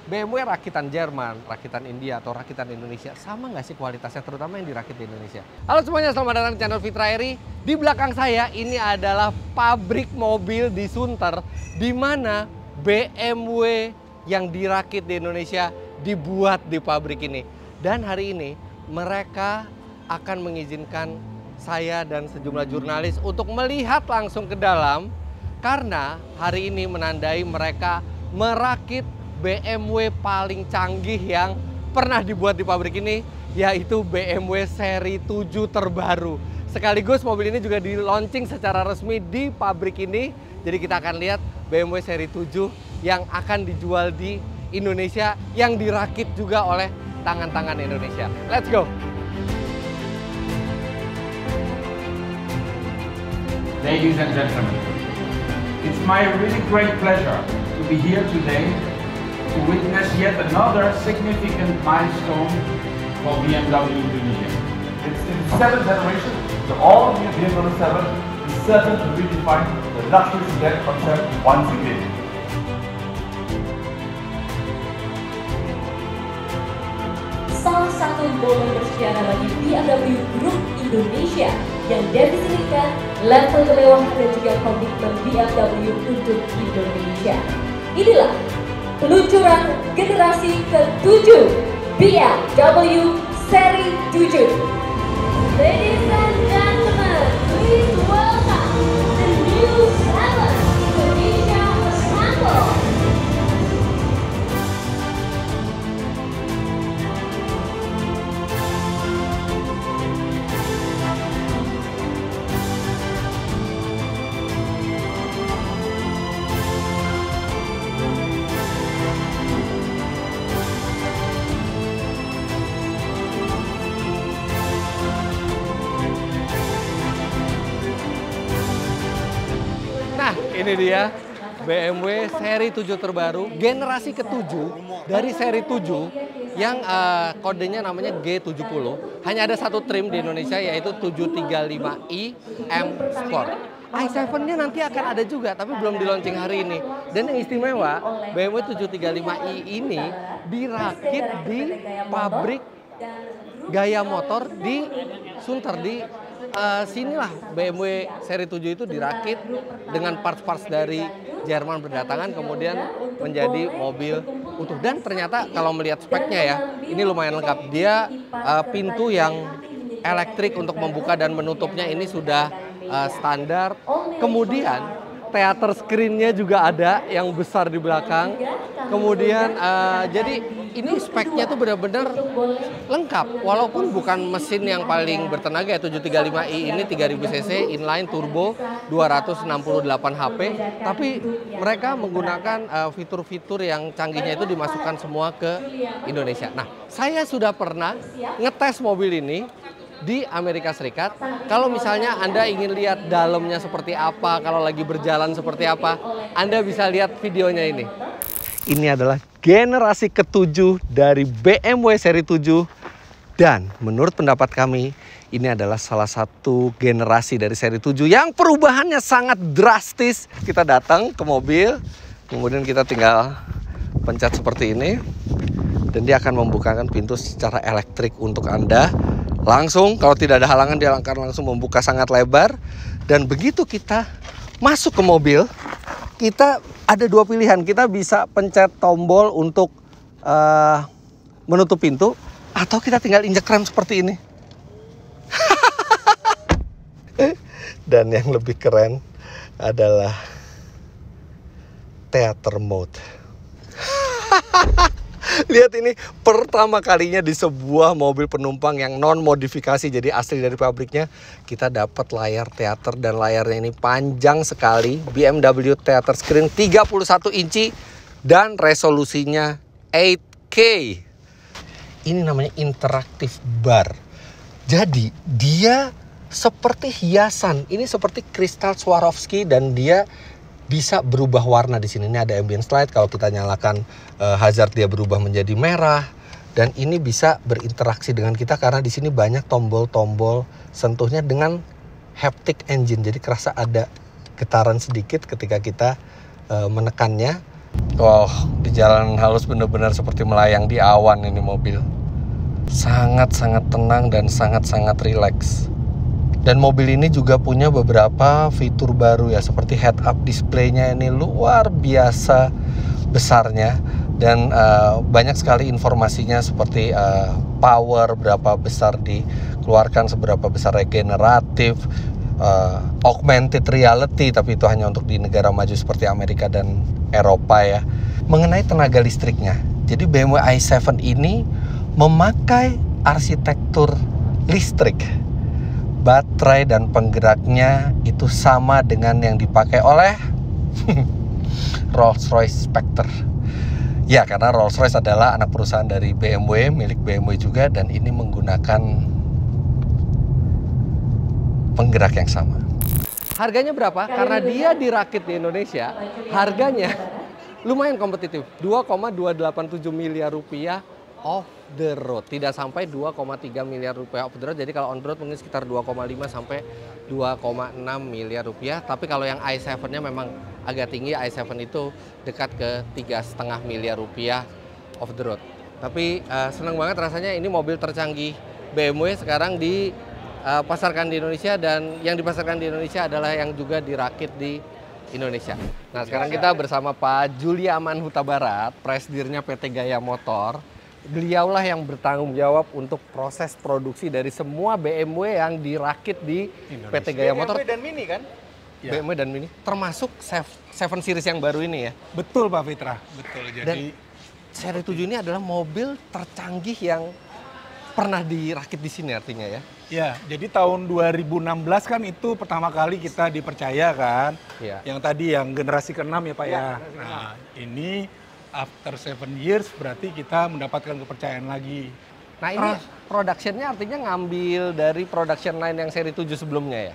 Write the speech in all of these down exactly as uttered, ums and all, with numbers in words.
B M W rakitan Jerman, rakitan India, atau rakitan Indonesia, sama nggak sih kualitasnya, terutama yang dirakit di Indonesia? Halo semuanya, selamat datang di channel Fitra Eri. Di belakang saya ini adalah pabrik mobil di Sunter, di mana B M W yang dirakit di Indonesia dibuat di pabrik ini. Dan hari ini mereka akan mengizinkan saya dan sejumlah jurnalis untuk melihat langsung ke dalam, karena hari ini menandai mereka merakit B M W paling canggih yang pernah dibuat di pabrik ini, yaitu B M W seri tujuh terbaru. Sekaligus mobil ini juga di-launching secara resmi di pabrik ini. Jadi kita akan lihat B M W seri tujuh yang akan dijual di Indonesia, yang dirakit juga oleh tangan-tangan Indonesia. Let's go! Ladies and gentlemen, it's my really great pleasure to be here today to witness yet another significant milestone for B M W Indonesia. It's in the seventh generation, the all-new B M W seven is certain to redefine the luxury sedan concept once again. Salah satu momen bersejarah bagi B M W Group Indonesia yang definisikan level kemewahan dan juga komitmen B M W untuk Indonesia. Inilah peluncuran generasi ketujuh B M W seri tujuh. Ladies and gentlemen, please welcome the new seven Indonesia Assemble. Ini dia B M W seri tujuh terbaru, generasi ketujuh dari seri tujuh yang uh, kodenya namanya G tujuh puluh. Hanya ada satu trim di Indonesia, yaitu tujuh tiga lima i M Sport. i tujuh-nya nanti akan ada juga, tapi belum di launching hari ini. Dan yang istimewa, B M W tujuh tiga lima i ini dirakit di pabrik Gaya Motor di Sunter. Di Uh, sinilah B M W seri tujuh itu dirakit dengan parts-parts dari Jerman berdatangan, kemudian menjadi mobil utuh. Dan ternyata kalau melihat speknya ya, ini lumayan lengkap. Dia uh, pintu yang elektrik untuk membuka dan menutupnya ini sudah uh, standar. Kemudian theater screen-nya juga ada yang besar di belakang. Kemudian uh, jadi ini speknya tuh benar-benar lengkap. Walaupun bukan mesin yang paling bertenaga ya, tujuh tiga lima i ini tiga ribu cc inline turbo dua ratus enam puluh delapan HP, tapi mereka menggunakan fitur-fitur uh, yang canggihnya itu dimasukkan semua ke Indonesia. Nah, saya sudah pernah ngetes mobil ini di Amerika Serikat. Kalau misalnya Anda ingin lihat dalamnya seperti apa, kalau lagi berjalan seperti apa, Anda bisa lihat videonya ini. Ini adalah generasi ketujuh dari B M W seri tujuh, dan menurut pendapat kami ini adalah salah satu generasi dari seri tujuh yang perubahannya sangat drastis. Kita datang ke mobil, kemudian kita tinggal pencet seperti ini, dan dia akan membukakan pintu secara elektrik untuk Anda. Langsung, kalau tidak ada halangan, dia akan langsung membuka sangat lebar. Dan begitu kita masuk ke mobil, kita ada dua pilihan. Kita bisa pencet tombol untuk uh, menutup pintu, atau kita tinggal injek rem seperti ini. Dan yang lebih keren adalah theater mode. Lihat ini, pertama kalinya di sebuah mobil penumpang yang non modifikasi, jadi asli dari pabriknya, kita dapat layar teater, dan layarnya ini panjang sekali. B M W Theater Screen tiga puluh satu inci dan resolusinya delapan K. Ini namanya interactive bar. Jadi dia seperti hiasan. Ini seperti kristal Swarovski, dan dia bisa berubah warna di sini. Ini ada ambient light, kalau kita nyalakan uh, hazard dia berubah menjadi merah, dan ini bisa berinteraksi dengan kita karena di sini banyak tombol-tombol sentuhnya dengan haptic engine. Jadi kerasa ada getaran sedikit ketika kita uh, menekannya. Wow, di jalan halus bener-bener seperti melayang di awan ini mobil. Sangat-sangat tenang dan sangat-sangat rileks. Dan mobil ini juga punya beberapa fitur baru ya, seperti head-up display-nya ini luar biasa besarnya. Dan uh, banyak sekali informasinya seperti uh, power, berapa besar dikeluarkan, seberapa besar regeneratif, uh, augmented reality, tapi itu hanya untuk di negara maju seperti Amerika dan Eropa ya. Mengenai tenaga listriknya, jadi B M W i tujuh ini memakai arsitektur listrik. Baterai dan penggeraknya itu sama dengan yang dipakai oleh Rolls-Royce Spectre. Ya, karena Rolls-Royce adalah anak perusahaan dari B M W, milik B M W juga, dan ini menggunakan penggerak yang sama. Harganya berapa? Karena dia dirakit di Indonesia, harganya lumayan kompetitif. dua koma dua delapan tujuh miliar rupiah off the road. Tidak sampai dua koma tiga miliar rupiah off the road. Jadi kalau on the road mungkin sekitar dua koma lima sampai dua koma enam miliar rupiah. Tapi kalau yang i tujuh-nya memang agak tinggi. i tujuh itu dekat ke tiga koma lima miliar rupiah off the road. Tapi uh, senang banget rasanya, ini mobil tercanggih B M W sekarang di uh, pasarkan di Indonesia, dan yang dipasarkan di Indonesia adalah yang juga dirakit di Indonesia. Nah, sekarang kita bersama Pak Juliaman Huta Barat, presidirnya P T Gaya Motor. Beliaulah yang bertanggung jawab untuk proses produksi dari semua B M W yang dirakit di Indonesia. P T Gaya Motor. B M W dan Mini kan? B M W dan Mini, termasuk tujuh series yang baru ini ya? Betul Pak Fitra, betul. Jadi dan seri tujuh ini adalah mobil tercanggih yang pernah dirakit di sini artinya ya? Ya, jadi tahun dua ribu enam belas kan itu pertama kali kita dipercaya kan. Ya. Yang tadi yang generasi keenam ya Pak ya. ya. Nah, ini after seven years berarti kita mendapatkan kepercayaan lagi. Nah, ini ah. production-nya artinya ngambil dari production line yang seri tujuh sebelumnya ya?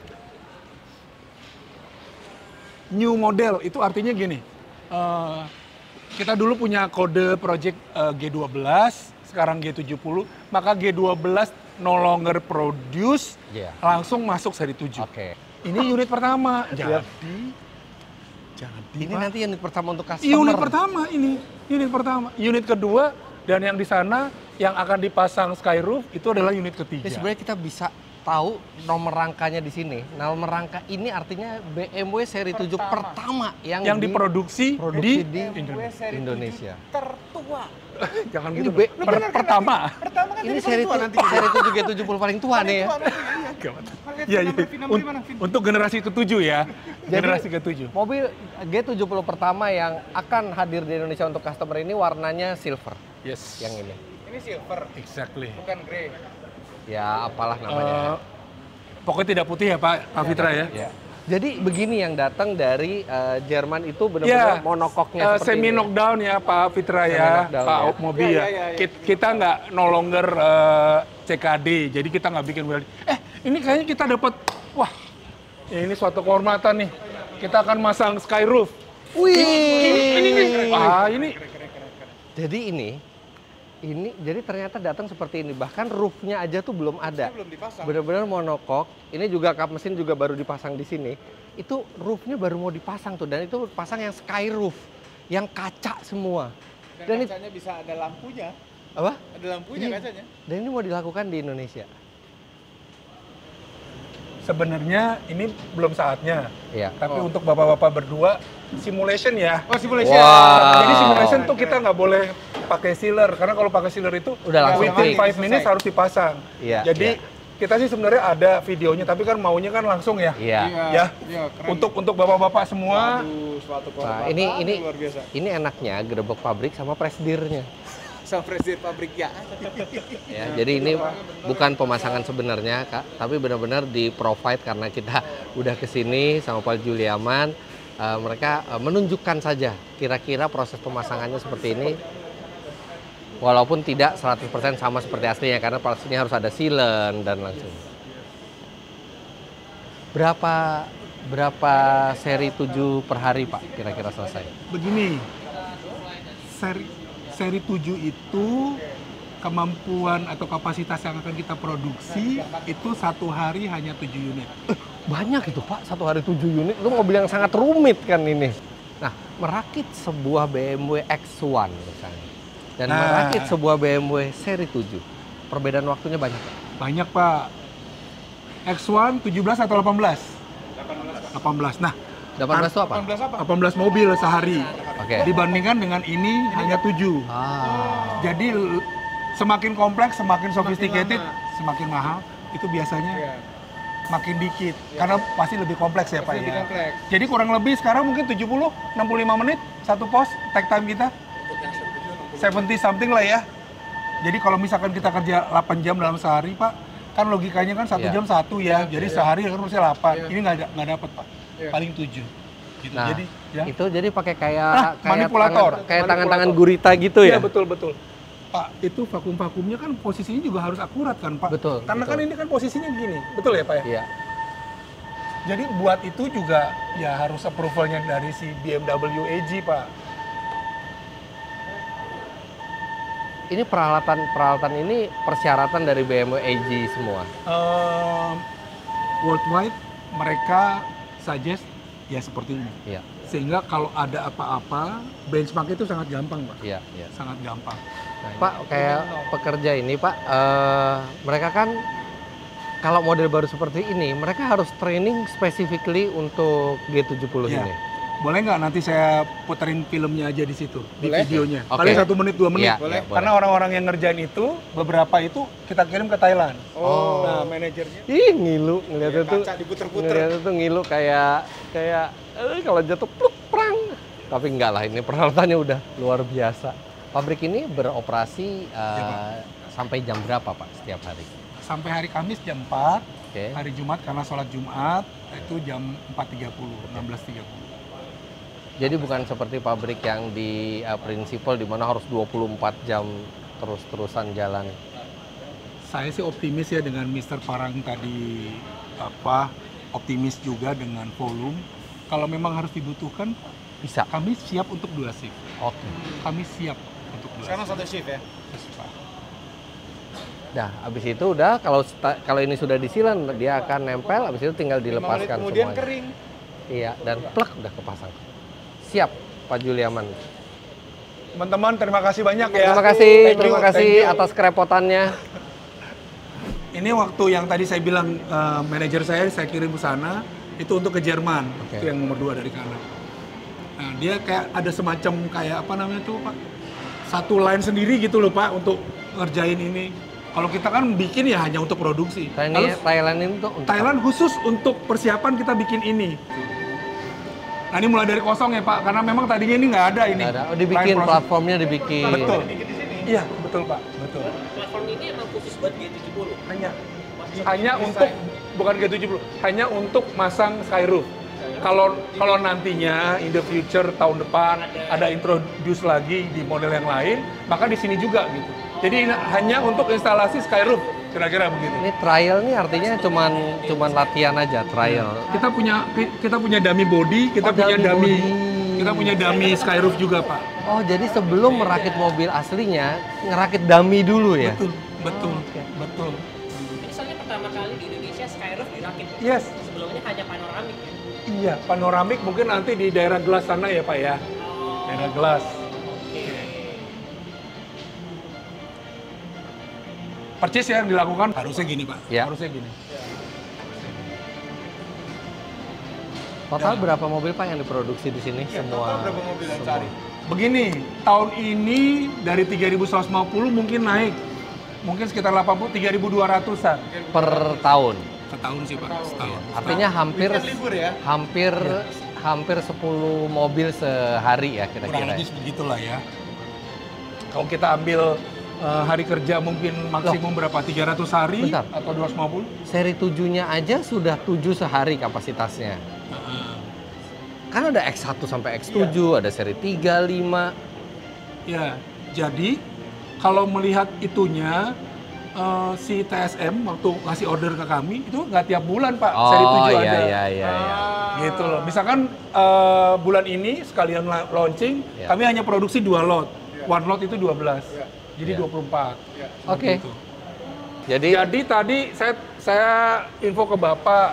New model itu artinya gini. Uh, kita dulu punya kode project uh, G dua belas, sekarang G tujuh puluh, maka G dua belas no longer produce, yeah. langsung masuk seri tujuh. Oke. Okay. Ini unit pertama. Jadi, jadi ini Pak, nanti unit pertama untuk customer. Unit pertama ini, unit pertama. Unit kedua, dan yang di sana yang akan dipasang skyroof itu adalah unit ketiga. Jadi sebenarnya kita bisa tahu nomor rangkanya di sini. Nomor rangka ini artinya B M W seri tujuh pertama yang, yang diproduksi di, di Indonesia. Indonesia. Tertua. Jangan ini gitu. B, per, bener, pertama. Pertama kan ini seri tua nanti. Seri tujuh G tujuh puluh paling tua nih ya. Iya, iya. Untuk generasi ketujuh ya. Jadi, generasi ketujuh. Mobil G tujuh puluh pertama yang akan hadir di Indonesia untuk customer ini warnanya silver. Yes. Yang ini. Ini silver. Exactly. Bukan grey. Ya, apalah namanya. Uh, pokoknya tidak putih ya Pak, Pak Fitra ya. ya. Jadi begini yang datang dari uh, Jerman itu benar-benar ya, monokoknya uh, semi knockdown ya Pak Fitra ya, Pak ya. Mobil ya. ya, ya, ya. Kita nggak no longer uh, C K D, jadi kita nggak bikin welding. Eh, ini kayaknya kita dapat, wah, ya ini suatu kehormatan nih. Kita akan masang skyroof. Wih, ini, ini, ini, wah ini. Jadi ini. Ini jadi ternyata datang seperti ini, bahkan roofnya aja tuh belum ada. Belum dipasang. Benar-benar monokok. Ini juga kap mesin juga baru dipasang di sini. Itu roofnya baru mau dipasang tuh, dan itu pasang yang sky roof, yang kaca semua. Dan, dan kacanya it... bisa ada lampunya. Apa? Ada lampunya iya. kacanya. Dan ini mau dilakukan di Indonesia. Sebenarnya ini belum saatnya. Iya. Tapi oh. untuk bapak-bapak berdua simulation ya. Oh simulation. Wow. Jadi simulation tuh kita nggak boleh pakai sealer, karena kalau pakai sealer itu udah langsung within five minutes harus dipasang. Iya. Jadi iya. kita sih sebenarnya ada videonya, tapi kan maunya kan langsung ya. Iya. Ya. Iya, untuk untuk bapak-bapak semua. Waduh, suatu nah, ini ini luar biasa. Ini enaknya gerbek pabrik sama presidirnya. Sama presidir pabrik ya. Ya, jadi ini bukan pemasangan sebenarnya Kak, tapi benar-benar di provide karena kita udah kesini sama Pak Juliaman. Uh, mereka uh, menunjukkan saja kira-kira proses pemasangannya seperti ini, walaupun tidak seratus persen sama seperti aslinya, karena pastinya harus ada sealant dan langsung. Berapa berapa seri tujuh per hari Pak kira-kira selesai? Begini, seri seri tujuh itu kemampuan atau kapasitas yang akan kita produksi itu satu hari hanya tujuh unit. Banyak itu Pak, satu hari tujuh unit, itu mobil yang sangat rumit kan ini. Nah, merakit sebuah B M W X satu misalnya, dan Nah. merakit sebuah B M W seri tujuh, perbedaan waktunya banyak. Banyak Pak. X satu tujuh belas atau delapan belas? delapan belas. Nah, delapan belas itu apa? delapan belas apa? delapan belas mobil sehari. Oke. Dibandingkan dengan ini hanya tujuh. Ah, Jadi l- semakin kompleks, semakin sophisticated, lama. semakin mahal. Itu biasanya Iya. makin dikit. Karena pasti lebih kompleks ya Pak Lebih ya. kompleks. Jadi kurang lebih sekarang mungkin tujuh puluh, enam puluh lima menit satu pos tag time kita. tujuh puluh something lah ya. Jadi kalau misalkan kita kerja delapan jam dalam sehari Pak, kan logikanya kan satu Iya. jam satu ya. Jadi sehari kan harusnya delapan. Iya. Ini nggak da- nggak dapat Pak. Iya. Paling tujuh. Gitu. nah Jadi ya. itu jadi pakai kayak Ah, kayak manipulator. tangan- kayak tangan-tangan Manipulator. gurita gitu Iya ya. betul betul. Pak, itu vakum-vakumnya kan posisinya juga harus akurat kan Pak? Betul, Karena kan betul. ini kan posisinya gini, betul ya Pak ya? Iya. Jadi buat itu juga ya harus approvalnya dari si B M W A G Pak. Ini peralatan-peralatan ini persyaratan dari B M W A G semua. Ehm, worldwide mereka suggest ya seperti ini. Iya, Sehingga kalau ada apa-apa, benchmark itu sangat gampang Pak. iya, iya. Sangat gampang. Pak, kayak pekerja ini Pak, eh, mereka kan kalau model baru seperti ini, mereka harus training specifically untuk G tujuh puluh Iya. ini. Boleh nggak nanti saya puterin filmnya aja di situ, di Boleh. videonya. Oke. Paling satu menit, dua menit. Iya, Boleh. iya, Karena orang-orang yang ngerjain itu, beberapa itu kita kirim ke Thailand. Oh, Nah, manajernya. Ih, ngilu ngeliatnya Iya, tuh. kaca diputer-puter. Ngeliatnya tuh ngilu kayak kayak eh, kalau jatuh pluk perang. Tapi enggak lah, ini peralatannya udah luar biasa. Pabrik ini beroperasi eh, Iya, sampai jam berapa Pak setiap hari? Sampai hari Kamis jam empat, Oke. hari Jumat karena sholat Jumat itu jam empat tiga puluh, enam belas tiga puluh. Jadi bukan seperti pabrik yang di uh, prinsipal di mana harus dua puluh empat jam terus-terusan jalan. Saya sih optimis ya dengan Mister Parang tadi apa optimis juga dengan volume. Kalau memang harus dibutuhkan, Bisa. kami siap untuk dua shift. Oke. Kami siap untuk dua Sekarang shift. satu shift ya. Dah, habis itu udah kalau sta- kalau ini sudah disilan dia akan nempel, habis itu tinggal Lima menit dilepaskan kemudian semuanya. kering. Iya, dan plek udah kepasang. Siap, Pak Juliaman. Teman-teman terima kasih banyak ya. Terima kasih, Thank you, terima kasih thank you. atas kerepotannya. Ini waktu yang tadi saya bilang eh, manajer saya saya kirim ke sana itu untuk ke Jerman. Oke. Itu yang nomor dua dari kanan. Nah, dia kayak ada semacam kayak apa namanya tuh Pak? Satu line sendiri gitu loh Pak untuk ngerjain ini. Kalau kita kan bikin ya hanya untuk produksi. Nah, ini Lalu Thailand ini tuh untuk Thailand khusus untuk persiapan kita bikin ini. Nah ini mulai dari kosong ya Pak, karena memang tadinya ini nggak ada ini. nggak ada. Oh, dibikin Line process. platformnya dibikin. Betul. Iya betul Pak, betul. Platform ini emang khusus buat G tujuh puluh. Hanya hanya untuk bukan G tujuh puluh, hanya untuk masang skyroof. Kalau kalau nantinya in the future tahun depan ada introduce lagi di model yang lain, maka di sini juga gitu. Jadi ini hanya untuk instalasi skyroof, kira-kira begitu. Ini trial nih artinya cuman cuman latihan aja, trial. Kita punya kita punya dummy body, kita Oh, punya dummy dummy, body. kita punya dummy skyroof juga Pak. Oh, jadi sebelum merakit mobil aslinya, ngerakit dummy dulu ya? Betul, betul, Oh, oke. betul. Ini soalnya pertama kali di Indonesia Skyroof dirakit. Yes. Sebelumnya hanya panoramik ya. Iya, panoramik mungkin nanti di daerah gelas sana ya Pak ya. Daerah gelas. Percis yang dilakukan harusnya gini Pak. Ya. Harusnya gini. Total berapa mobil Pak yang diproduksi di sini Ya, semua? total berapa mobil yang semua. cari? Begini, tahun ini dari tiga ribu seratus lima puluh mungkin naik. Mungkin sekitar delapan puluh tiga ribu dua ratusan. Per tahun. Setahun sih Pak, setahun. Artinya hampir Weekend libur ya? hampir hampir sepuluh mobil sehari ya Kurang kira-kira. lebih begitulah ya. Kalau kita ambil eh, hari kerja mungkin maksimum berapa? tiga ratus hari Bentar. atau dua ratus lima puluh? Seri tujuh-nya aja sudah tujuh sehari kapasitasnya. Kan ada X satu sampai X tujuh, ada seri tiga, lima. Ya, jadi kalau melihat itunya eh, si T S M waktu ngasih order ke kami itu nggak tiap bulan Pak, seri Oh tujuh iya ada. iya iya iya. Gitu loh. Misalkan eh, bulan ini sekalian la- launching, Ya. kami hanya produksi dua lot. One lot itu dua belas. Jadi Ya. dua puluh empat. Oke. Gitu. Jadi Jadi tadi saya saya info ke Bapak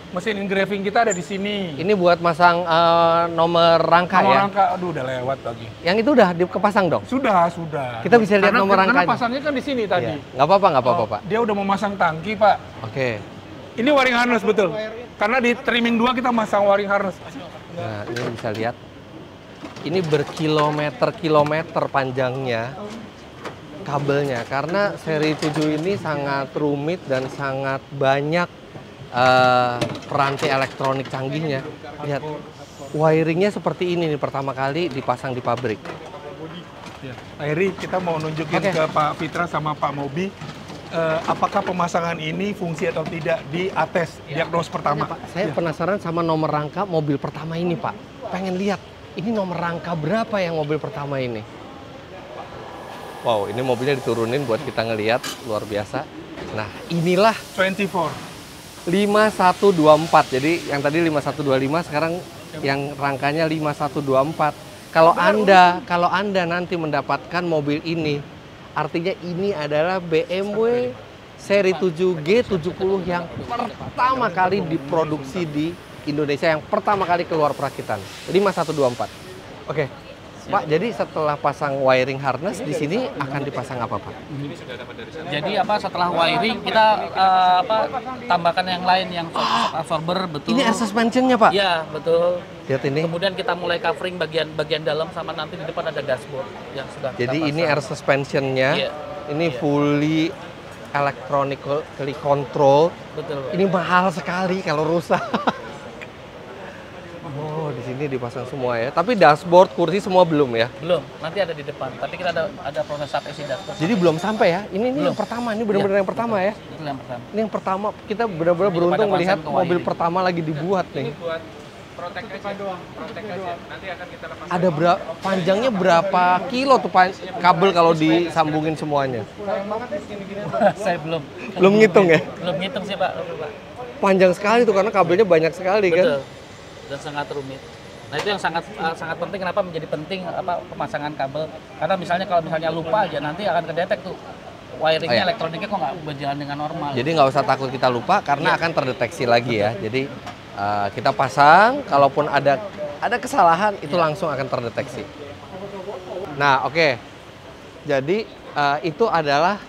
mesin engraving kita ada di sini. Ini buat masang uh, nomor rangka nomor ya? rangka, aduh udah lewat lagi. Yang itu udah dikepasang dong? Sudah, sudah. Kita bisa lihat karena, nomor karena rangkanya. pasangnya kan di sini tadi. Iya. Nggak apa-apa, nggak apa-apa, Oh, Pak. dia udah mau masang tangki, Pak. Oke. Ini wiring harness betul. Karena di trimming dua kita masang wiring harness. Nah, ini bisa lihat. Ini berkilometer-kilometer panjangnya kabelnya. Karena seri tujuh ini sangat rumit dan sangat banyak uh, peranti elektronik canggihnya. Lihat, wiringnya seperti ini nih pertama kali dipasang di pabrik. Ya. Akhirnya kita mau nunjukin Oke. ke Pak Fitra sama Pak Mobi, uh, apakah pemasangan ini fungsi atau tidak di ATES diagnos pertama. Pak, saya penasaran sama nomor rangka mobil pertama ini, Pak. Pengen lihat, ini nomor rangka berapa yang mobil pertama ini? Wow, ini mobilnya diturunin buat kita ngelihat, luar biasa. Nah, inilah dua puluh empat. lima satu dua empat. Jadi yang tadi lima satu dua lima, sekarang yang rangkanya lima satu dua empat. Kalau Anda, kalau Anda nanti mendapatkan mobil ini, artinya ini adalah B M W seri tujuh G tujuh puluh yang pertama kali diproduksi di Indonesia, yang pertama kali keluar perakitan. lima satu dua empat. Oke. Pak, jadi setelah pasang wiring harness di sini akan dipasang apa, Pak? Jadi apa setelah wiring kita uh, apa tambahkan yang lain yang shock absorber, betul. Ini air suspensionnya, Pak? Iya, betul. Lihat ini. Kemudian kita mulai covering bagian bagian dalam sama nanti di depan ada dashboard yang sudah kita Jadi ini pasang. air suspensionnya. Iya. Ini fully electronically control. Betul. Ini mahal sekali kalau rusak. Oh, di sini dipasang semua ya. Tapi dashboard, kursi semua belum ya? Belum, nanti ada di depan. Tapi kita ada ada proses sub isi dashboard. Jadi belum sampai ya? Ini, ini Belum. yang pertama, ini benar-benar Iya, yang pertama ya? Itu yang pertama. Ini yang pertama, kita benar-benar Ini beruntung pada melihat pasang ke mobil wiring. pertama lagi dibuat nih. buat protek aja, protek aja. Nanti akan kita lepas. Ada berapa, panjangnya berapa kilo tuh pan- kabel kalau disambungin semuanya? Saya belum. Belum ngitung ya? Belum ngitung sih, Pak. Pak. Panjang sekali tuh karena kabelnya banyak sekali kan? Betul. Dan sangat rumit. Nah, itu yang sangat uh, sangat penting. Kenapa menjadi penting apa pemasangan kabel? Karena misalnya kalau misalnya lupa aja nanti akan kedetek tuh wiringnya, Oh, iya. elektroniknya kok nggak berjalan dengan normal. Jadi nggak usah takut kita lupa karena akan terdeteksi lagi ya. Jadi uh, kita pasang, kalaupun ada ada kesalahan itu langsung akan terdeteksi. Nah, oke. Jadi uh, itu adalah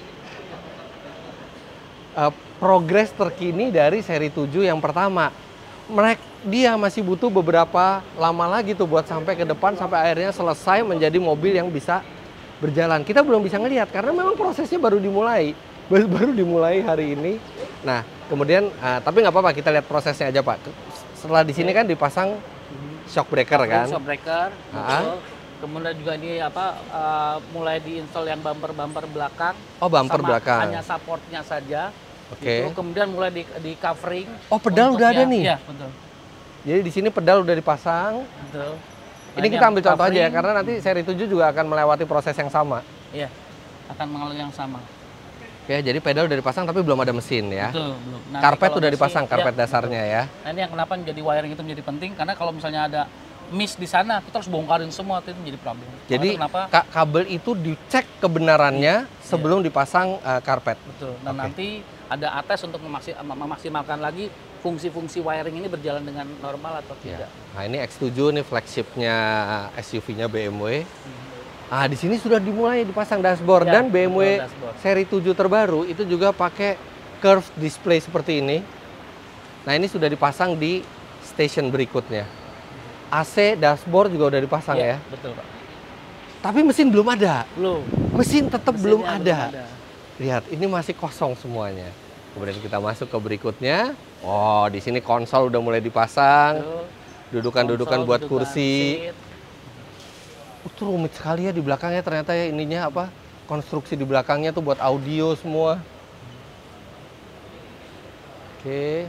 uh, progres terkini dari seri tujuh yang pertama. Mereka dia masih butuh beberapa lama lagi tuh buat sampai ke depan sampai akhirnya selesai menjadi mobil yang bisa berjalan. Kita belum bisa ngelihat karena memang prosesnya baru dimulai, baru, baru dimulai hari ini. Nah, kemudian uh, tapi nggak apa-apa kita lihat prosesnya aja, Pak. Setelah di sini kan dipasang shock breaker kan? Shock breaker. Ah. betul. Kemudian juga ini apa uh, mulai diinstal yang bumper-bumper belakang. Oh, bumper sama belakang. hanya supportnya saja. Oke. Gitu. Kemudian mulai di, di covering. Oh, pedal udah ada yang- nih? Iya, betul. Jadi di sini pedal udah dipasang. Betul. Ini Dan kita yang ambil contoh aja ya covering, karena nanti seri tujuh juga akan melewati proses yang sama. Iya, akan mengalami yang sama. Ya, jadi pedal udah dipasang tapi belum ada mesin ya. Betul, belum. Nanti Karpet kalau udah mesin- dipasang, karpet ya, dasarnya ya. Nah, ini yang kenapa menjadi wiring itu menjadi penting karena kalau misalnya ada miss di sana kita harus bongkarin semua, itu menjadi problem. Jadi Makanya kenapa? ka- kabel itu dicek kebenarannya sebelum dipasang uh, karpet. Betul. Dan Oke. nanti ada ates untuk memaksi- memaksimalkan lagi fungsi-fungsi wiring ini berjalan dengan normal atau Ya. tidak. Nah, ini X tujuh nih flagshipnya S U V-nya B M W. Ah, di sini sudah dimulai dipasang dashboard Ya, dan B M W betul, dashboard. seri tujuh terbaru itu juga pakai curved display seperti ini. Nah, ini sudah dipasang di station berikutnya. A C dashboard juga udah dipasang ya. Betul, Pak. Tapi mesin belum ada. Belum. Mesin tetap belum Mesinnya ada. Lihat, ini masih kosong semuanya. Kemudian kita masuk ke berikutnya. Oh, di sini konsol udah mulai dipasang. Betul. Dudukan-dudukan Konsol, buat dudukan kursi. seat. Itu rumit sekali ya di belakangnya ternyata ya ininya apa? Konstruksi di belakangnya tuh buat audio semua. Oke.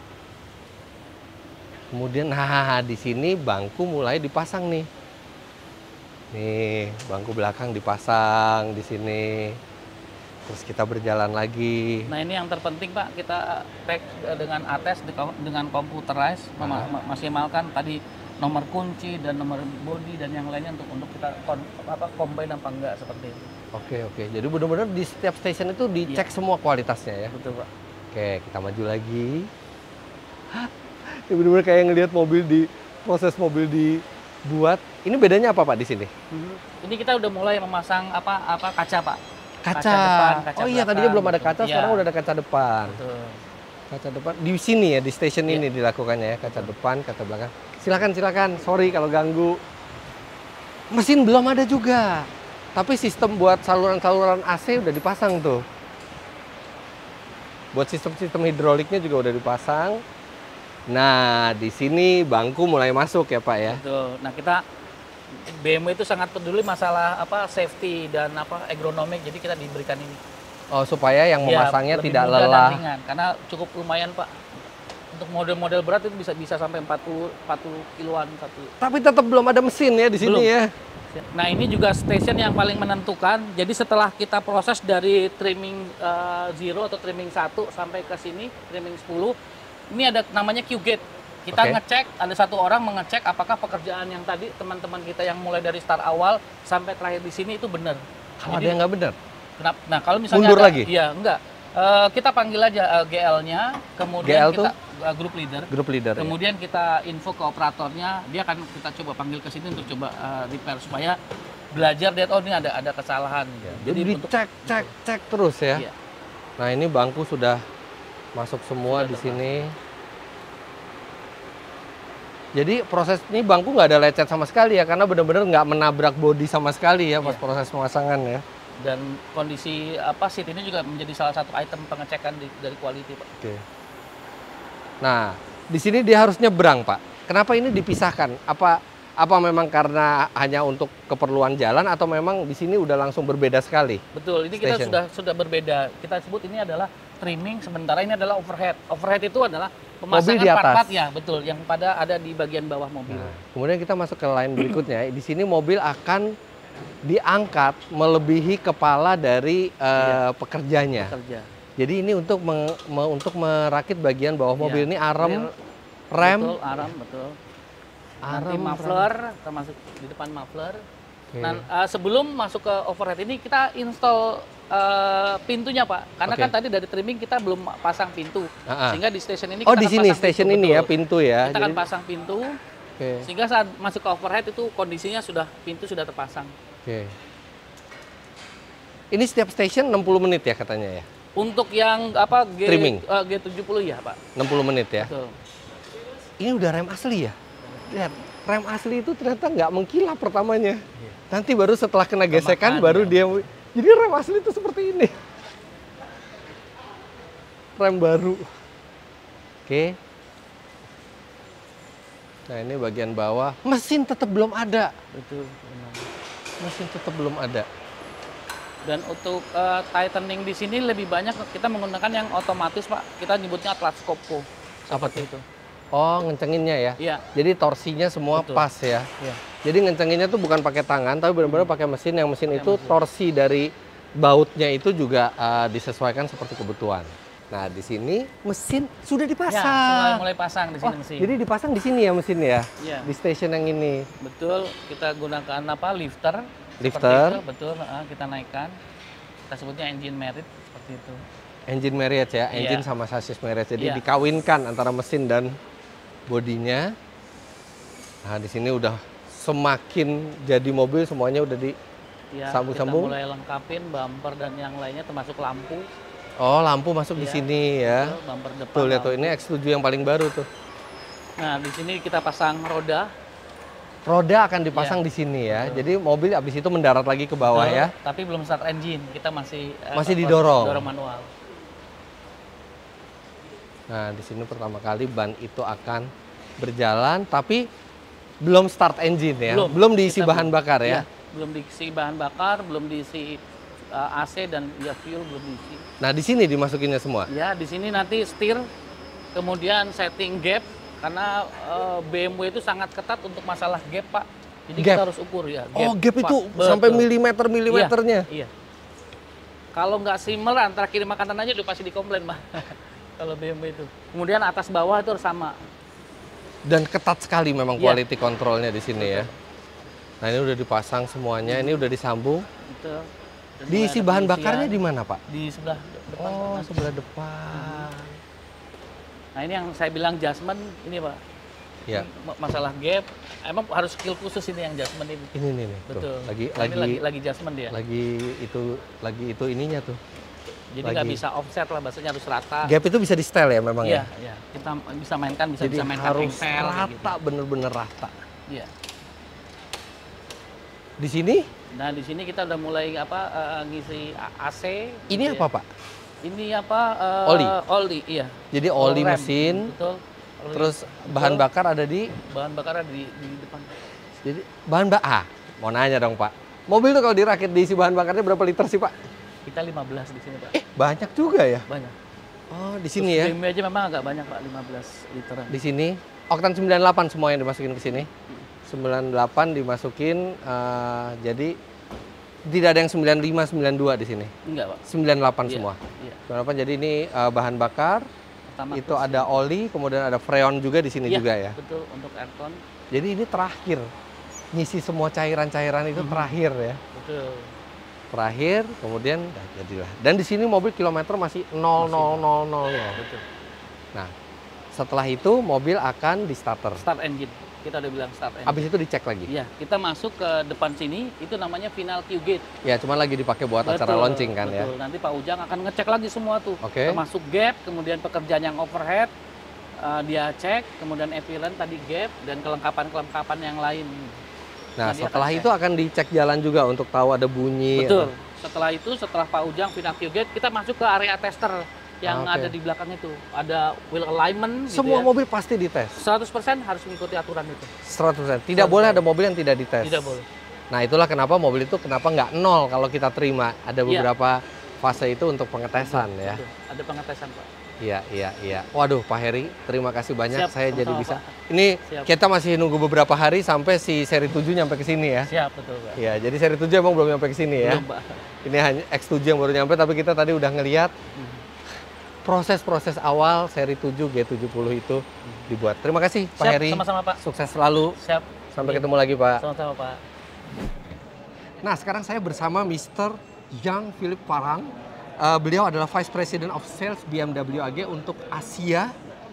Kemudian nah di sini bangku mulai dipasang nih. Nih, bangku belakang dipasang di sini. Terus kita berjalan lagi. Nah, ini yang terpenting, Pak, kita pack dengan ates dengan computerized, mema- Ah. maksimalkan tadi nomor kunci dan nomor body dan yang lainnya untuk untuk kita kon, apa combine apa enggak seperti itu. Oke, oke. Jadi benar-benar di setiap stasiun itu dicek Iya. semua kualitasnya ya. Betul, Pak. Oke, kita maju lagi. Ini benar-benar kayak ngelihat mobil di proses mobil dibuat. Ini bedanya apa Pak di sini? Ini kita udah mulai memasang apa apa kaca Pak. Kaca. Kaca depan, kaca oh iya belakang, tadinya belum ada gitu. kaca, Iya. sekarang udah ada kaca depan. Betul. Kaca depan di sini ya, di stasiun Iya. ini dilakukannya ya, kaca depan, kaca belakang. Silakan silakan, sorry kalau ganggu. Mesin belum ada juga. Tapi sistem buat saluran-saluran A C udah dipasang tuh. Buat sistem-sistem hidroliknya juga udah dipasang. Nah, di sini bangku mulai masuk ya Pak ya. Betul. Nah, kita B M W itu sangat peduli masalah apa safety dan apa ergonomik. Jadi kita diberikan ini. Oh, supaya yang Ya, memasangnya lebih tidak mudah dan lelah. ringan. Karena cukup lumayan Pak. Untuk model-model berat itu bisa bisa sampai empat puluh kiloan satu. Tapi tetap belum ada mesin ya di sini Belum. ya. Nah, ini juga station yang paling menentukan. Jadi setelah kita proses dari trimming uh, zero atau trimming satu sampai ke sini, trimming sepuluh, ini ada namanya Q-gate. Kita Oke. ngecek, ada satu orang mengecek apakah pekerjaan yang tadi teman-teman kita yang mulai dari start awal sampai terakhir di sini itu benar. Kalau ada Jadi, yang nggak benar, kenapa? Nah, kalau misalnya mundur ada, lagi? Iya, enggak. Eh, kita panggil aja eh, G L-nya, kemudian G L kita tuh? eh, group leader. grup leader. Ya? Kemudian kita info ke operatornya, dia akan kita coba panggil ke sini untuk coba eh, repair supaya belajar lihat oh ini ada ada kesalahan. Jadi untuk- dicek, cek, cek terus ya. Iya. Nah ini bangku sudah masuk semua Sudah di ada, sini. Jadi proses ini bangku nggak ada lecet sama sekali ya, karena benar-benar nggak menabrak bodi sama sekali ya pas Iya. proses pemasangan ya. Dan kondisi apa seat ini juga menjadi salah satu item pengecekan di- dari quality Pak. Oke. Nah di sini dia harus nyebrang Pak. Kenapa ini dipisahkan? Apa apa memang karena hanya untuk keperluan jalan atau memang di sini udah langsung berbeda sekali? Betul, ini kita Station. sudah sudah berbeda. Kita sebut ini adalah trimming, sementara ini adalah overhead. Overhead itu adalah pemasangan Mobil di atas. part-part ya, betul, yang pada ada di bagian bawah mobil. Nah, kemudian kita masuk ke line berikutnya. Di sini mobil akan diangkat melebihi kepala dari eh, pekerjanya. Kerja. Jadi ini untuk meng- me- untuk merakit bagian bawah mobil Iya. ini arem, Rear- rem, Betul, arem, betul. Nanti arem, muffler, termasuk di depan muffler. Oke. Nah, eh, sebelum masuk ke overhead ini kita install eh, pintunya Pak. Karena Oke. kan tadi dari trimming kita belum pasang pintu. Ah, ah. Sehingga di station ini Oh kita di akan sini pasang station pintu, ini ya betul. pintu ya. Kita akan Jadi- pasang pintu. Oke. Sehingga saat masuk ke overhead itu kondisinya sudah pintu sudah terpasang. Oke. Ini setiap station enam puluh menit ya katanya ya. Untuk yang apa G, Trimming. eh, G tujuh puluh ya Pak. enam puluh menit ya. Betul. Ini udah rem asli ya. Lihat, rem asli itu ternyata nggak mengkilap pertamanya. Nanti baru setelah kena gesekan Kemakan, baru ya. dia. Jadi rem asli itu seperti ini. Rem baru. Oke. Nah ini bagian bawah. Mesin tetap belum ada. Betul. benar. Mesin tetap belum ada. Dan untuk eh, tightening di sini lebih banyak kita menggunakan yang otomatis Pak. Kita nyebutnya Atlas Copo. Apa Seperti itu. Oh ngencenginnya ya. Iya. Jadi torsinya semua Betul. pas ya. Iya. Jadi ngencenginnya tuh bukan pakai tangan, tapi benar-benar pakai mesin. Yang mesin Pakai itu mesin. torsi dari bautnya itu juga uh, disesuaikan seperti kebutuhan. Nah di sini mesin sudah Ya, dipasang. sudah mulai pasang di sini Oh, mesin. jadi dipasang di sini ya mesin ya? Iya. Di station yang ini. Betul, kita gunakan apa? Lifter. Seperti Lifter. itu, betul, ah, kita naikkan. Kita sebutnya engine merit seperti itu. Engine marriage ya, Iya. engine sama chassis marriage. Jadi Iya. dikawinkan antara mesin dan bodinya. Nah di sini udah semakin jadi mobil semuanya udah di. Ya, Sambung-sambung. kita mulai lengkapin bumper dan yang lainnya termasuk lampu. Oh lampu masuk di Iya, sini ya. Betul, bumper depan. Tuh lihat tuh lampu. ini X tujuh yang paling baru tuh. Nah, di sini kita pasang roda. Roda akan dipasang Iya. di sini ya. Betul. Jadi mobil habis itu mendarat lagi ke bawah Betul, ya. Tapi belum start engine, kita masih eh, Masih proses didorong. dorong manual. Nah, di sini pertama kali ban itu akan berjalan tapi belum start engine ya. Belum, diisi kita bahan belum. bakar ya. Iya, belum diisi bahan bakar, belum diisi eh, A C dan ya fuel belum diisi. Nah, di sini dimasukinnya semua. Ya, di sini nanti setir, kemudian setting gap karena eh, B M W itu sangat ketat untuk masalah gap, Pak. Jadi Gap? kita harus ukur ya. Oh, gap Pak. itu Betul. sampai milimeter-milimeternya. Iya. iya. Kalau nggak simmer antara kiri sama kanan aja udah pasti dikomplain, Pak. Kalau B M W itu. Kemudian atas bawah itu harus sama. Dan ketat sekali memang Iya. quality controlnya di sini ya. Nah, ini udah dipasang semuanya, ini udah disambung. Itu. Dan Diisi mulai ada bahan pengisian bakarnya di mana, Pak? Di sebelah depan. Oh, Pak. sebelah depan. Nah ini yang saya bilang adjustment ini Pak. Ya. Masalah gap, emang harus skill khusus ini yang adjustment ini. Ini nih, nih. Betul. Tuh, lagi nah, lagi, lagi lagi adjustment dia. Lagi itu lagi itu ininya tuh. Jadi nggak bisa offset lah, bahasanya harus rata. Gap itu bisa di setel ya memang iya, ya? Iya, kita bisa mainkan, bisa, Jadi bisa mainkan harus engkel, rata, gitu. bener-bener rata. Iya. Di sini? Nah di sini kita udah mulai apa uh, ngisi A C. Ini gitu apa ya. Pak? Ini apa? Uh, oli. Oli, iya. Jadi oli rem, mesin. Betul. Oli, terus betul. bahan bakar ada di? Bahan bakar ada di, di depan. Jadi bahan bakar. Ah, mau nanya dong Pak. Mobil tuh kalau dirakit diisi bahan bakarnya berapa liter sih Pak? Kita lima belas di sini Pak. Eh banyak juga ya? Banyak. Oh di sini ya? B M W aja memang agak banyak Pak, lima belas literan. Di sini oktan sembilan puluh delapan semua yang dimasukin ke sini. sembilan puluh delapan dimasukin, uh, jadi tidak ada yang sembilan puluh lima, sembilan puluh dua di sini. Enggak Pak. sembilan puluh delapan Iya, semua. Iya. sembilan puluh delapan jadi ini uh, bahan bakar. Pertama itu ada oli, kemudian ada freon juga di sini iya, juga ya. Betul, untuk aircon. Jadi ini terakhir. Ngisi semua cairan-cairan itu Hmm. terakhir ya. Betul. Terakhir, kemudian nah, jadilah. Dan di sini mobil kilometer masih nol nol nol nol. Betul. Nah, setelah itu mobil akan di starter. Start engine. Kita udah bilang start engine. Habis itu dicek lagi. Iya, kita masuk ke depan sini, itu namanya final Q gate. Ya, cuma lagi dipakai buat Betul, acara launching kan betul. ya. Nanti Pak Ujang akan ngecek lagi semua tuh. Oke. Termasuk gap, kemudian pekerjaan yang overhead, uh, dia cek, kemudian appearance tadi gap, dan kelengkapan-kelengkapan yang lain. Nah, dia setelah akan itu akan dicek jalan juga untuk tahu ada bunyi. Betul. Setelah itu, setelah Pak Ujang final Q gate, kita masuk ke area tester yang Oke. ada di belakang itu. Ada wheel alignment. Semua gitu ya. mobil pasti dites. seratus persen harus mengikuti aturan itu. seratus persen. Tidak boleh ada mobil yang tidak dites. Tidak boleh. Nah, itulah kenapa mobil itu kenapa nggak nol kalau kita terima. Ada Iya. beberapa fase itu untuk pengetesan ya. Betul. Ada pengetesan Pak. Iya, iya, iya. Waduh, Pak Heri, terima kasih banyak. Siap, Saya jadi sama-sama, bisa. Pak. Ini Siap. kita masih nunggu beberapa hari sampai si seri tujuh nyampe ke sini ya. Siap, betul Pak. Iya, jadi seri tujuh emang belum nyampe ke sini ya. Belum, Pak. Ini hanya X tujuh yang baru nyampe, tapi kita tadi udah ngelihat proses-proses awal seri tujuh G tujuh puluh itu dibuat. Terima kasih Pak Siap, Heri. sama-sama, Pak. Sukses selalu. Siap. Sampai Iya. ketemu lagi Pak. Sama-sama Pak. Nah, sekarang saya bersama mister Jean Philippe Parang. Uh, beliau adalah Vice President of Sales B M W A G untuk Asia,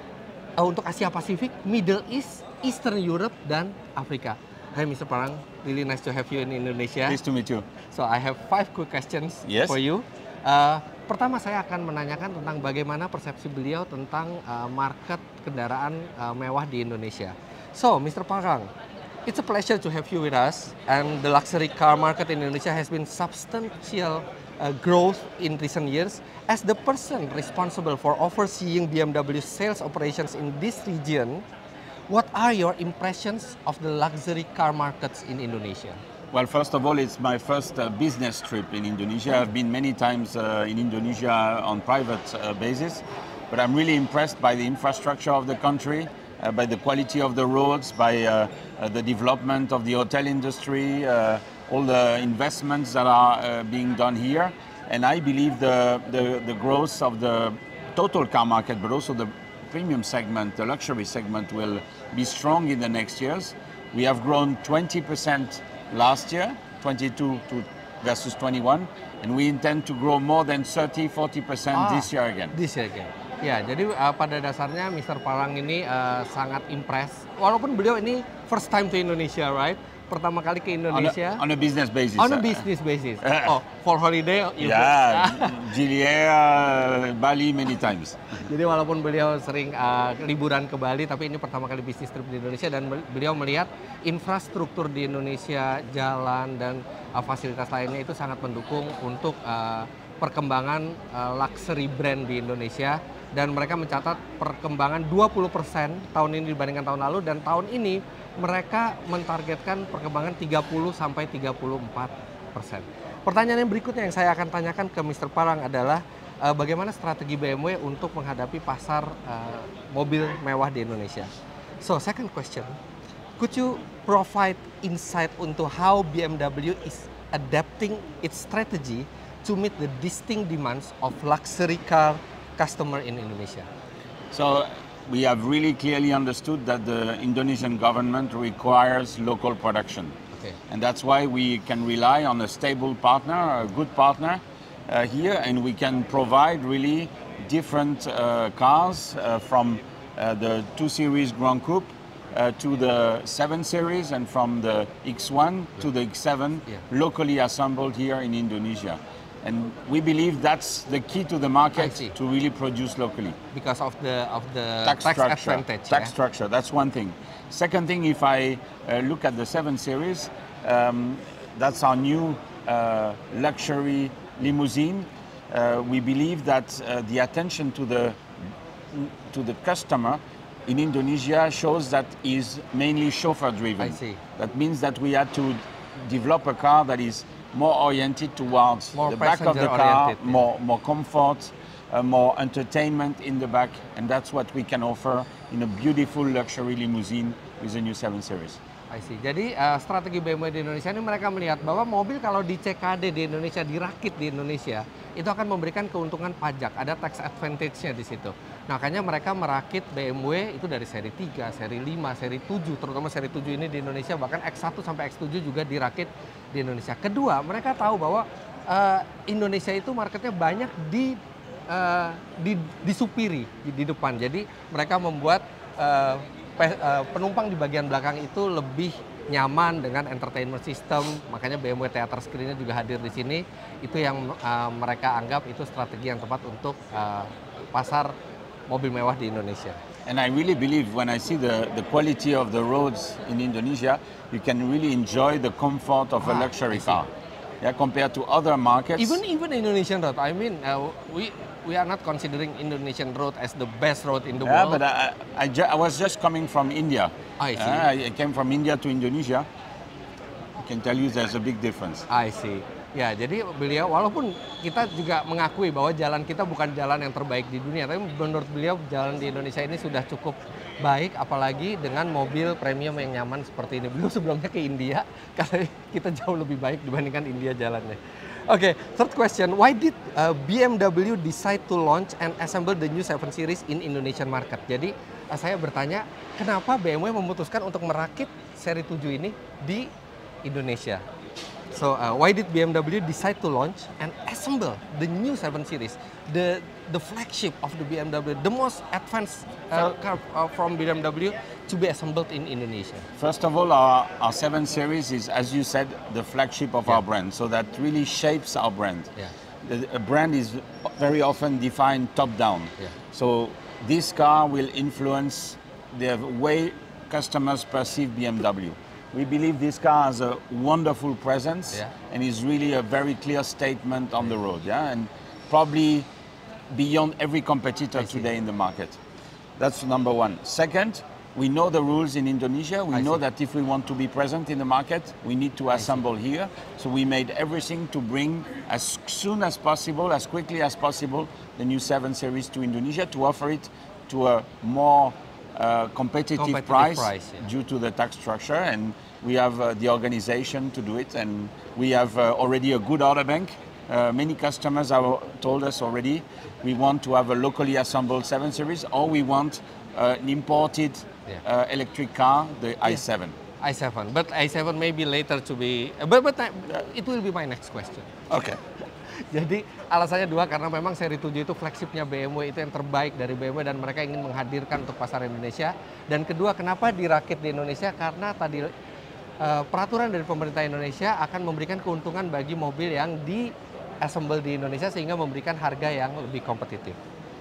uh, untuk Asia Pasifik, Middle East, Eastern Europe, dan Afrika. Hi mister Parang, really nice to have you in Indonesia. Nice to meet you. So I have five quick questions Yes. for you. Uh, pertama saya akan menanyakan tentang bagaimana persepsi beliau tentang uh, market kendaraan uh, mewah di Indonesia. So mister Parang, it's a pleasure to have you with us, and the luxury car market in Indonesia has been substantial uh, growth in recent years. As the person responsible for overseeing B M W sales operations in this region, what are your impressions of the luxury car markets in Indonesia? Well, first of all, it's my first uh, business trip in Indonesia. I've been many times uh, in Indonesia on private uh, basis, but I'm really impressed by the infrastructure of the country, uh, by the quality of the roads, by uh, uh, the development of the hotel industry, uh, all the investments that are uh, being done here. And I believe the, the, the growth of the total car market, but also the premium segment, the luxury segment, will be strong in the next years. We have grown twenty percent last year, twenty-two to versus twenty-one, and we intend to grow more than thirty to forty percent Ah, this year again. This year again. Ya, jadi uh, pada dasarnya mister Parang ini uh, sangat impress. Walaupun beliau ini first time to Indonesia, right? Pertama kali ke Indonesia. On a, on a business basis. On a uh, business basis. Oh, for holiday. you- Yeah, Gilead, uh, Bali many times. Jadi walaupun beliau sering uh, liburan ke Bali, tapi ini pertama kali bisnis trip di Indonesia, dan beliau melihat infrastruktur di Indonesia, jalan dan uh, fasilitas lainnya itu sangat mendukung untuk uh, perkembangan uh, luxury brand di Indonesia, dan mereka mencatat perkembangan dua puluh persen tahun ini dibandingkan tahun lalu, dan tahun ini mereka mentargetkan perkembangan tiga puluh sampai tiga puluh empat persen. Pertanyaan yang berikutnya yang saya akan tanyakan ke mister Parang adalah uh, bagaimana strategi B M W untuk menghadapi pasar uh, mobil mewah di Indonesia. So, second question, could you provide insight into how B M W is adapting its strategy to meet the distinct demands of luxury car customer in Indonesia? So we have really clearly understood that the Indonesian government requires local production. Okay. And that's why we can rely on a stable partner, a good partner uh, here, and we can provide really different uh, cars uh, from uh, the two series Grand Coupe uh, to the seven series, and from the X one to the X seven, Yeah. locally assembled here in Indonesia. And we believe that's the key to the market, see. to really produce locally. Because of the of the Tax, tax, structure. advantage. Tax ya. structure, that's one thing. Second thing, if I uh, look at the seven series, um, that's our new uh, luxury limousine. Uh, we believe that uh, the attention to the to the customer in Indonesia shows that is mainly chauffeur driven. I see. That means that we had to develop a car that is more oriented towards More the back of the car, passenger-oriented, yeah. more more comfort, uh, more entertainment in the back, and that's what we can offer in a beautiful luxury limousine with the new seven series. I see. Jadi uh, strategi B M W di Indonesia ini mereka melihat bahwa mobil kalau di C K D di Indonesia, dirakit di Indonesia, itu akan memberikan keuntungan pajak. Ada tax advantage-nya di situ. Makanya mereka merakit B M W itu dari seri tiga, seri lima, seri tujuh, terutama seri tujuh ini di Indonesia, bahkan X satu sampai X tujuh juga dirakit di Indonesia. Kedua, mereka tahu bahwa uh, Indonesia itu marketnya banyak di uh, di disupiri di, di depan. Jadi mereka membuat uh, penumpang di bagian belakang itu lebih nyaman dengan entertainment system, makanya B M W Theater Screen-nya juga hadir di sini. Itu yang uh, mereka anggap itu strategi yang tepat untuk uh, pasar mobil mewah di Indonesia. And I really believe when I see the, the quality of the roads in Indonesia, you can really enjoy the comfort of a Ah, luxury I see. car. Yeah, compared to other markets. Even even Indonesian road, I mean, uh, we we are not considering Indonesian road as the best road in the Yeah, world. but I, I, ju I was just coming from India. I see. Uh, I came from India to Indonesia. I can tell you there's a big difference. I see. Ya, jadi beliau walaupun kita juga mengakui bahwa jalan kita bukan jalan yang terbaik di dunia, tapi menurut beliau jalan di Indonesia ini sudah cukup baik, apalagi dengan mobil premium yang nyaman seperti ini. Beliau sebelumnya ke India, karena kita jauh lebih baik dibandingkan India jalannya. Oke, okay, third question, why did uh, B M W decide to launch and assemble the new seven series in Indonesian market? Jadi uh, saya bertanya, kenapa B M W memutuskan untuk merakit seri tujuh ini di Indonesia? So uh, why did B M W decide to launch and assemble the new seven series, the the flagship of the B M W, the most advanced uh, car uh, from B M W to be assembled in Indonesia? First of all, our, our seven series is, as you said, the flagship of Yeah. our brand. So that really shapes our brand. Yeah. The, a brand is very often defined top down. Yeah. So this car will influence the way customers perceive B M W. We believe this car has a wonderful presence, Yeah. and is really a very clear statement on the road. Yeah, and probably beyond every competitor I see. today in the market. That's number one. Second, we know the rules in Indonesia. We I know see. that if we want to be present in the market, we need to assemble here. So we made everything to bring as soon as possible, as quickly as possible, the new seven series to Indonesia, to offer it to a more uh, competitive, Competitive price, price, yeah. due to the tax structure. And we have uh, the organization to do it, and we have uh, already a good order bank. Uh, many customers have told us already we want to have a locally assembled seven series, or we want uh, an imported Yeah. uh, electric car, the i seven. i seven, but i seven maybe later to be, but, but uh, it will be my next question. Okay. Jadi alasannya dua, karena memang seri tujuh itu flagshipnya B M W, itu yang terbaik dari B M W dan mereka ingin menghadirkan untuk pasar Indonesia. Dan kedua, kenapa dirakit di Indonesia? Karena tadi uh, peraturan dari pemerintah Indonesia akan memberikan keuntungan bagi mobil yang di assemble di Indonesia sehingga memberikan harga yang lebih kompetitif.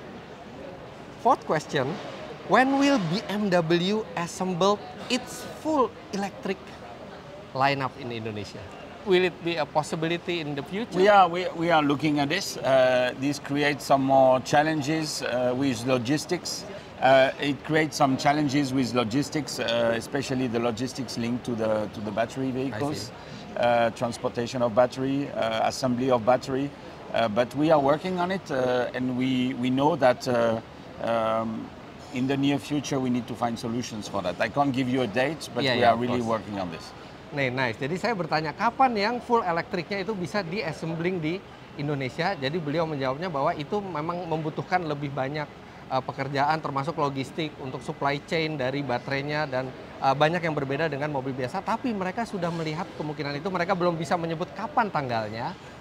Fourth question, when will B M W assemble its full electric lineup in Indonesia? Will it be a possibility in the future? We are, we, we are looking at this. Uh, this creates some more challenges uh, with logistics. Uh, it creates some challenges with logistics, uh, especially the logistics linked to the, to the battery vehicles, uh, transportation of battery, uh, assembly of battery. Uh, but we are working on it, uh, and we, we know that uh, um, in the near future we need to find solutions for that. I can't give you a date, but Yeah, we yeah, are of really course. working on this. Nih, nice. Jadi saya bertanya kapan yang full elektriknya itu bisa di-assembling di Indonesia. Jadi beliau menjawabnya bahwa itu memang membutuhkan lebih banyak uh, pekerjaan termasuk logistik untuk supply chain dari baterainya dan uh, banyak yang berbeda dengan mobil biasa. Tapi mereka sudah melihat kemungkinan itu. Mereka belum bisa menyebut kapan tanggalnya.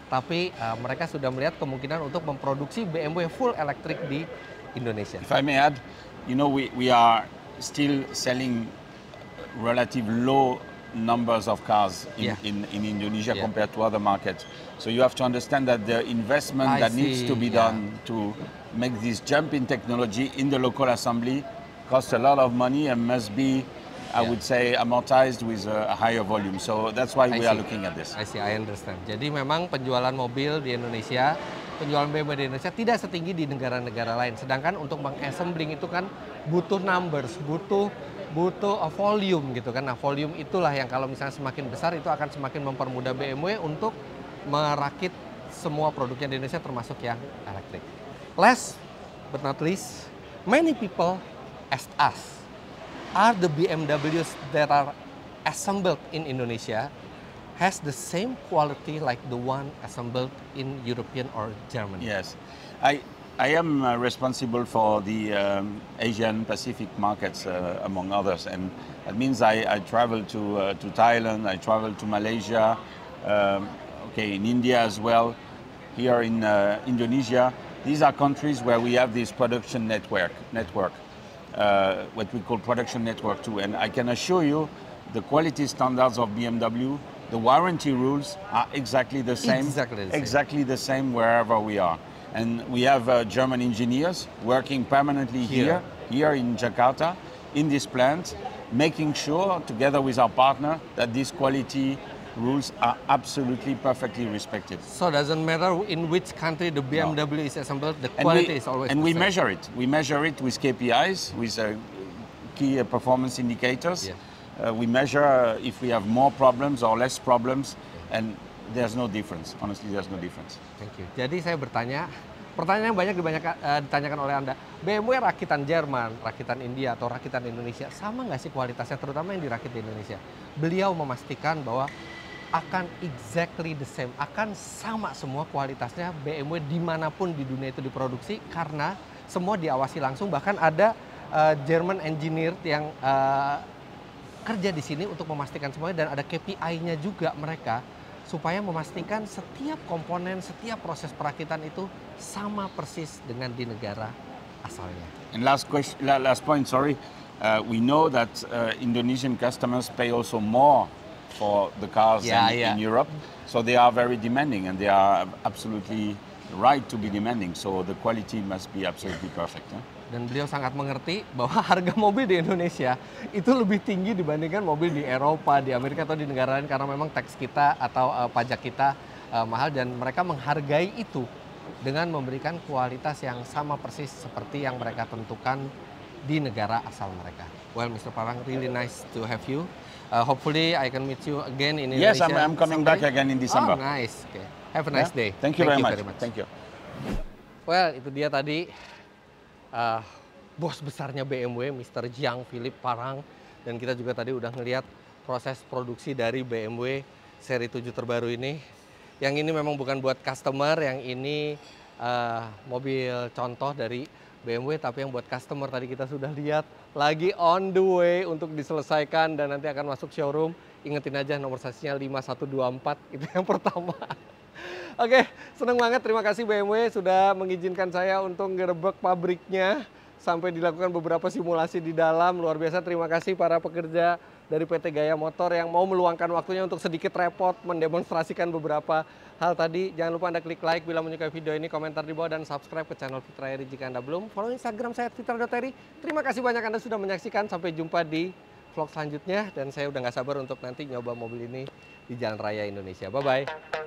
tapi uh, mereka sudah melihat kemungkinan untuk memproduksi B M W full electric di Indonesia. If I may add, you know, we, we are still selling relative low numbers of cars in, Yeah. in, in Indonesia Yeah. compared to other markets. So you have to understand that the investment I that needs to be see, yeah. done to make this jump in technology in the local assembly costs a lot of money and must be, I Yeah. would say, amortized with a higher volume. So that's why I we are see. looking at this. I see, I understand. Jadi memang penjualan mobil di Indonesia, penjualan B M W di Indonesia tidak setinggi di negara-negara lain. Sedangkan untuk mengassembling itu kan butuh numbers, butuh butuh uh, volume gitu kan. Nah, volume itulah yang kalau misalnya semakin besar itu akan semakin mempermudah B M W untuk merakit semua produknya di Indonesia termasuk yang elektrik. Last but not least, many people asked us, are the B M Ws that are assembled in Indonesia has the same quality like the one assembled in European or Germany? Yes, I I am uh, responsible for the um, Asian Pacific markets, uh, among others, and that means I, I travel to uh, to Thailand, I travel to Malaysia, um, okay, in India as well, here in uh, Indonesia. These are countries where we have this production network, network, uh, what we call production network too, and I can assure you, the quality standards of B M W, the warranty rules are exactly the same, Exactly the same. exactly the same wherever we are. And we have uh, German engineers working permanently Here. here, here in Jakarta, in this plant, making sure, together with our partner, that these quality rules are absolutely perfectly respected. So it doesn't matter in which country the B M W is assembled, the And quality we, is always and the we same. measure it. We measure it with K P Is, with uh, key uh, performance indicators. Yeah. Uh, we measure uh, if we have more problems or less problems, and there's no difference. Honestly, there's no difference. Thank you. Jadi saya bertanya, pertanyaan yang banyak dibanyak, uh, ditanyakan oleh Anda, B M W rakitan Jerman, rakitan India, atau rakitan Indonesia, sama nggak sih kualitasnya, terutama yang dirakit di Indonesia? Beliau memastikan bahwa akan exactly the same, akan sama semua kualitasnya B M W dimanapun di dunia itu diproduksi, karena semua diawasi langsung, bahkan ada uh, German engineer yang uh, kerja di sini untuk memastikan semuanya, dan ada K P I-nya juga mereka supaya memastikan setiap komponen, setiap proses perakitan itu sama persis dengan di negara asalnya. And last question, la- last point, sorry. Uh, we know that uh, Indonesian customers pay also more for the cars Yeah, in, yeah. in Europe, so they are very demanding, and they are absolutely right to be demanding. So the quality must be absolutely perfect. Huh? Dan beliau sangat mengerti bahwa harga mobil di Indonesia itu lebih tinggi dibandingkan mobil di Eropa, di Amerika, atau di negara lain, karena memang teks kita atau uh, pajak kita uh, mahal, dan mereka menghargai itu dengan memberikan kualitas yang sama persis seperti yang mereka tentukan di negara asal mereka. Well, Mister Parang, really nice to have you. Uh, hopefully I can meet you again in Yes, Indonesia. I'm, I'm coming someday. back again in December. Oh, nice. Okay. Have a nice Yeah? day. Thank you, very, much. Thank you. Well, itu dia tadi uh, bos besarnya B M W, Mister Jiang Philip Parang. Dan kita juga tadi udah ngelihat proses produksi dari B M W seri tujuh terbaru ini. Yang ini memang bukan buat customer, yang ini uh, mobil contoh dari B M W, tapi yang buat customer tadi kita sudah lihat lagi on the way untuk diselesaikan dan nanti akan masuk showroom. Ingetin aja nomor sasinya lima satu dua empat, itu yang pertama. Oke, senang banget. Terima kasih B M W sudah mengizinkan saya untuk ngerebek pabriknya sampai dilakukan beberapa simulasi di dalam. Luar biasa, terima kasih para pekerja dari P T Gaya Motor yang mau meluangkan waktunya untuk sedikit repot mendemonstrasikan beberapa hal tadi. Jangan lupa Anda klik like bila menyukai video ini, komentar di bawah, dan subscribe ke channel Fitra Eri jika Anda belum. Follow Instagram saya fitra dot eri. Terima kasih banyak Anda sudah menyaksikan. Sampai jumpa di vlog selanjutnya, dan saya udah nggak sabar untuk nanti nyoba mobil ini di Jalan Raya Indonesia. Bye-bye.